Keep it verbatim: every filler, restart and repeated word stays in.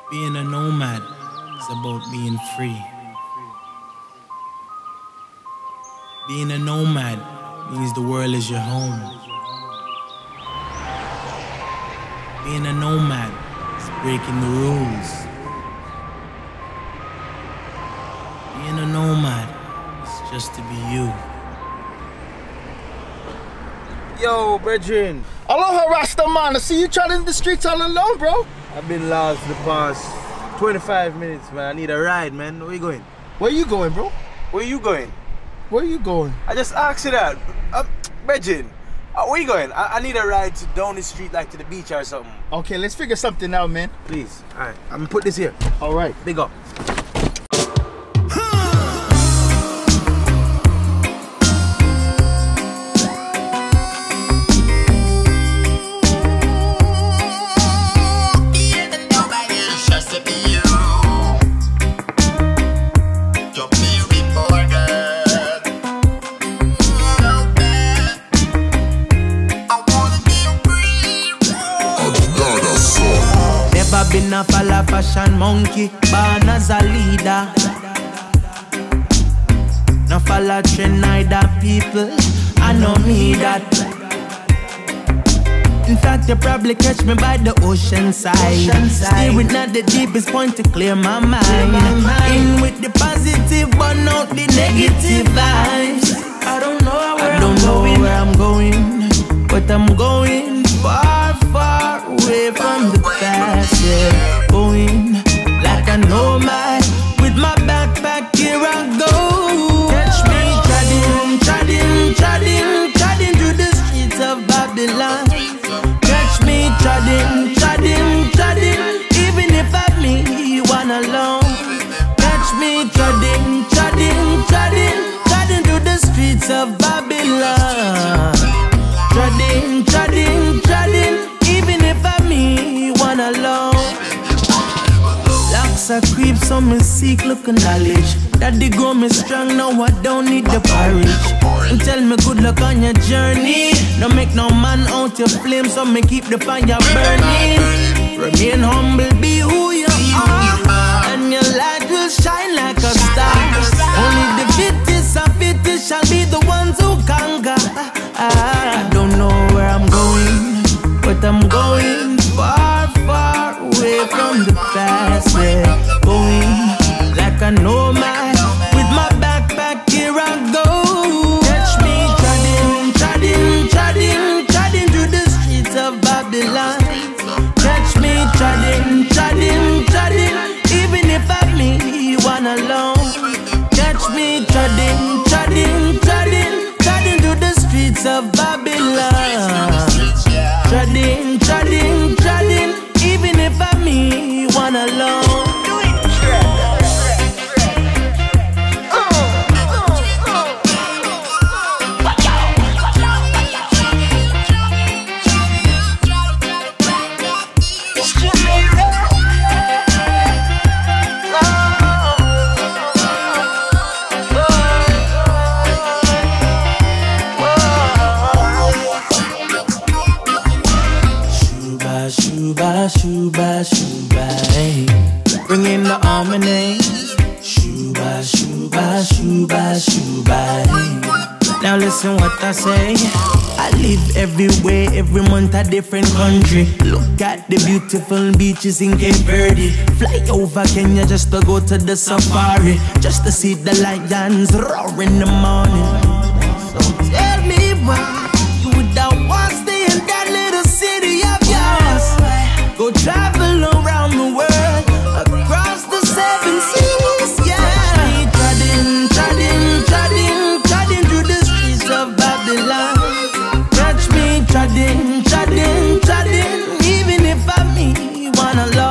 Being a nomad is about being free. Being a nomad means the world is your home. Being a nomad is breaking the rules. Being a nomad is just to be you. Yo, brethren. Aloha, Rasta man. I see you trotting the streets all alone, bro. I've been lost the past twenty-five minutes, man. I need a ride, man. Where you going? Where you going, bro? Where you going? Where you going? I just asked you that. Um, brethren, uh, where you going? I, I need a ride to down the street, like to the beach or something. Okay, let's figure something out, man. Please. All right. I'm gonna put this here. All right. Big up. Been a follow fashion monkey, born as a leader. No follow trend neither people, I know me that. In fact, you probably catch me by the ocean side, ocean side. Steering at the deepest point to clear my mind, clear my mind. In with the positive, burn out the negative vibes. I don't know where, I don't I'm, know going. where I'm going, but I'm going far, far away from the past, yeah. Going like a nomad with my backpack, here I go. Catch me treading, treading, treading, treading through the streets of Babylon. Catch me treading, treading, treading, even if I'm me, one alone. Catch me treading, treading, treading, treading through the streets of Babylon. Treading, treading, treading, even if I'm me, one alone. Locks are creeps, so me seek, look and knowledge. Daddy grow me strong, now I don't need the porridge. And tell me good luck on your journey. Don't make no man out your flame, so me keep the fire burning. Remain humble, be who you are, and your light will shine like a star. Only the fittest and fittest shall be the ones who conquer. I don't know where I'm going, but I'm going far, far away from the past, yeah. Going like a nomad with my backpack, here I go. Catch me treading, treading, treading, treading through the streets of Babylon. Catch me treading, treading, treading, even if I'm me, one alone. Catch me treading, treading, treading, treading through the streets of Babylon. Treading, treading, treading, even if I'm me, one alone. Shuba, shuba, shuba, hey. Bring in the harmony. Shuba, shuba, shuba, shuba, hey. Now listen what I say. I live everywhere, every month a different country. Look at the beautiful beaches in Cape Verde. Fly over Kenya just to go to the safari, just to see the lions roar in the morning. So tell me why you would not want to stay in that little city of yours. Go travel around the world, across the seven seas, yeah. Treading, treading, treading, treading through the streets of Babylon. Catch me treading, treading, treading, even if I'm me, one alone.